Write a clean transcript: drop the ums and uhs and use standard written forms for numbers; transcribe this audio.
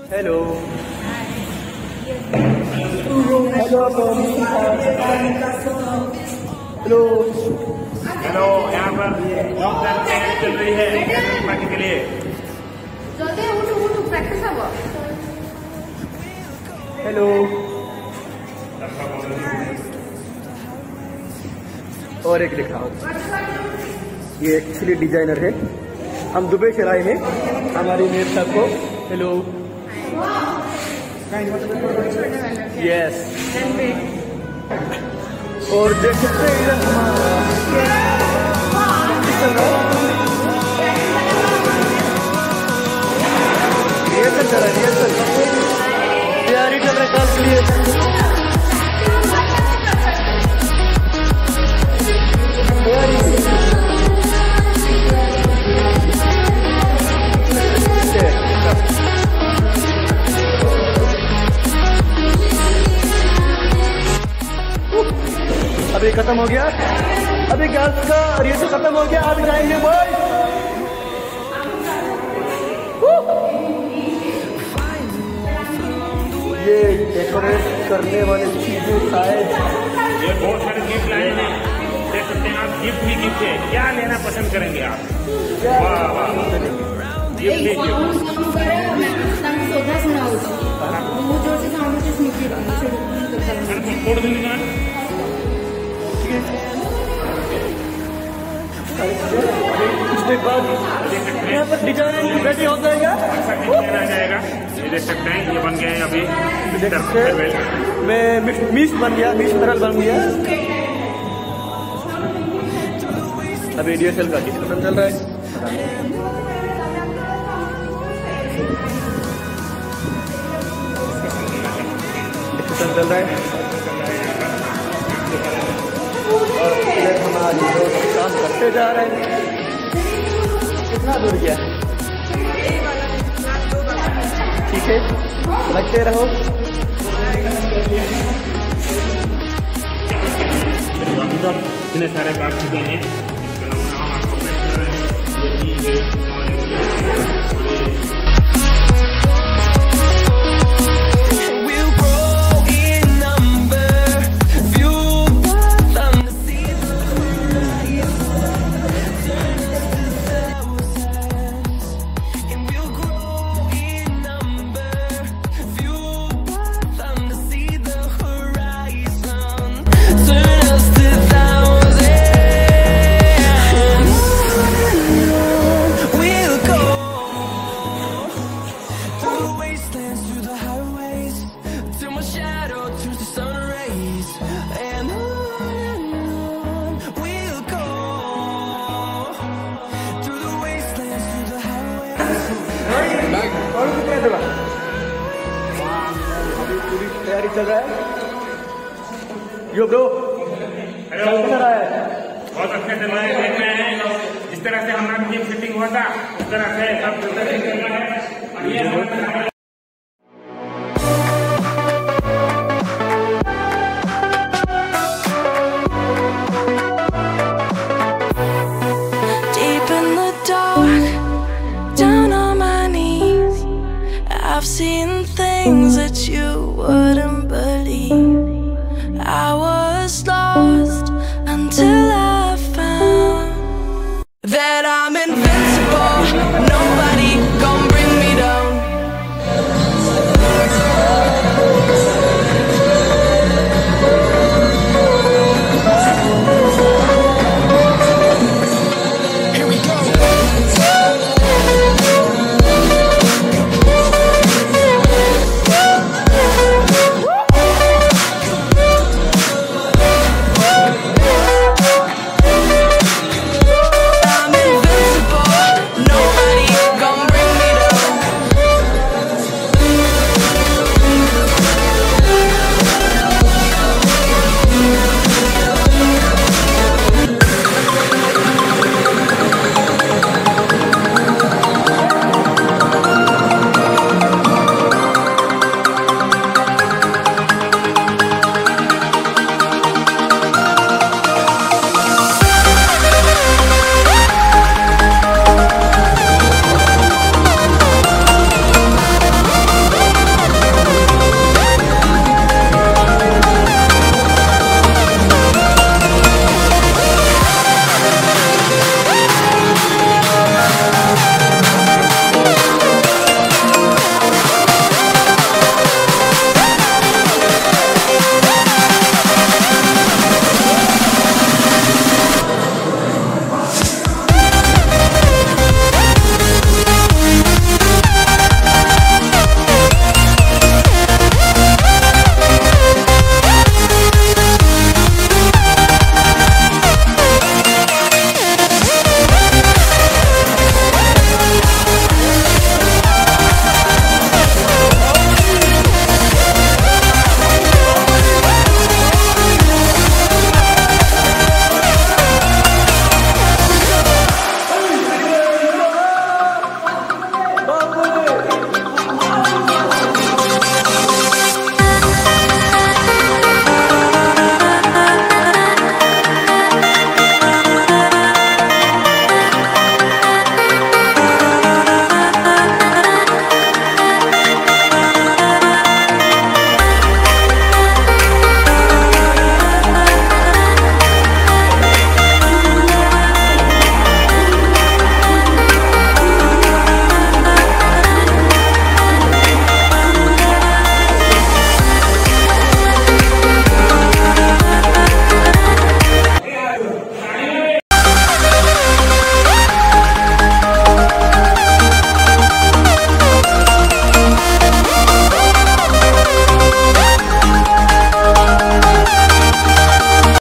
Hello hello hello hello, यहाँ पर lockdown तैयारी चल रही है पार्टी के लिए। हेलो और एक दिखाओ, ये एक्चुअली डिजाइनर है, हम दुबई से लाए हैं हमारी मेयर साहब को। हेलो यस, और देख सकते हैं इधर रिहर्सल चल रहा है, रिहर्सल तैयारी चल रहा है कल के लिए। अभी खत्म हो गया, अभी गर्ल्स का रिहर्सल खत्म हो गया, अभी जाएंगे बॉय। ये डेकोरेट करने वाले चीजें शायद ये बहुत सारे गिफ्ट लाए हैं, देख सकते हैं आप। गिफ्ट ही गिफ्ट है, क्या लेना पसंद करेंगे आप? वाह वाह, गिफ्ट ही गिफ्ट। उसके बाद यहाँ पर डिजाइन रेडी हो जाएगा, आ जाएगा। ये देख सकते हैं, ये बन गया है अभी। देख सकते हैं मैं मिस बन गया, मिस तरल बन गया। अभी डीएसएल का डिस्कशन चल रहा है। डिस्कशन चल रहा है और हमारे काम करते जा रहे हैं। कितना दूर गया? ठीक है, लगते रहो। इतने सारे काट चुके हैं। अभी पूरी तैयारी चल रहा है। यो ब्रो, चल रहा है। बहुत अच्छे से मैं देख रहे हैं, जिस तरह से हमारा टीम फिटिंग हुआ था उस तरह से सब प्रदर्शन कर रहा है। I've seen things that you wouldn't believe. I was